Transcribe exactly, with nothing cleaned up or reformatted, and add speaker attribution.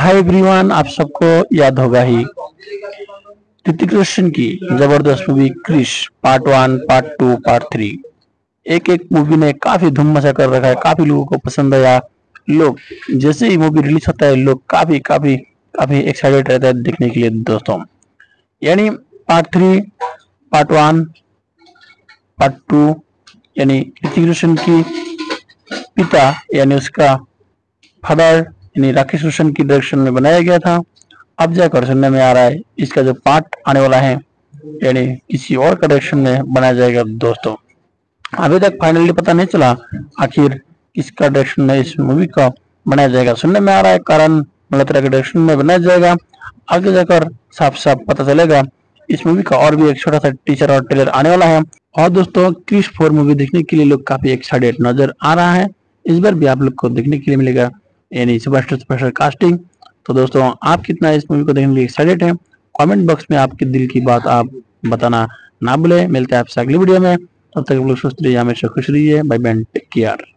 Speaker 1: Hi everyone, आप सबको याद होगा ही ऋतिक रोशन की जबरदस्त movie Krrish part one, part two, part three. एक एक मूवी ने काफी धूम मचा कर रखा है, काफी लोगों को पसंद आया। लोग जैसे ही मूवी रिलीज होता है, लोग काफी काफी काफी एक्साइटेड रहते हैं देखने के लिए दोस्तों। यानी part three, part one, part two, यानी ऋतिक रोशन की पिता यानी उसका फादर यानी राकेश रोशन की डायरेक्शन में बनाया गया था। अब जाकर सुनने में आ रहा है इसका जो पार्ट आने वाला है यानी किसी और का डायरेक्शन में बनाया जाएगा दोस्तों। अभी तक फाइनली पता नहीं चला आखिर किसका डायरेक्शन में इस मूवी का बनाया जाएगा। सुनने में आ रहा है कारण मल्होत्रा के डायरेक्शन में बनाया जाएगा। आगे जाकर साफ साफ पता चलेगा। इस मूवी का और भी एक छोटा सा टीचर और ट्रेलर आने वाला है। और दोस्तों, क्रिश फोर मूवी देखने के लिए लोग काफी एक्साइटेड नजर आ रहा है। इस बार भी आप लोग को देखने के लिए मिलेगा यानी सुपरस्टार सुपरस्टार कास्टिंग। तो दोस्तों, आप कितना इस मूवी को देखने के लिए एक्साइटेड हैं? कमेंट बॉक्स में आपके दिल की बात आप बताना ना भूले। मिलते हैं आपसे अगली वीडियो में। तब तक आप लोग स्वस्थ रहिए, हमेशा खुश रहिए। Bye bye, take care.